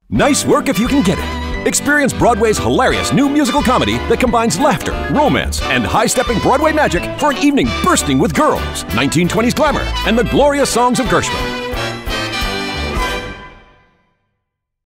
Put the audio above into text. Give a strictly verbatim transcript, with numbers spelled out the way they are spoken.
Nice work if you can get it. Experience Broadway's hilarious new musical comedy that combines laughter, romance, and high-stepping Broadway magic for an evening bursting with girls, nineteen twenties glamour, and the glorious songs of Gershwin.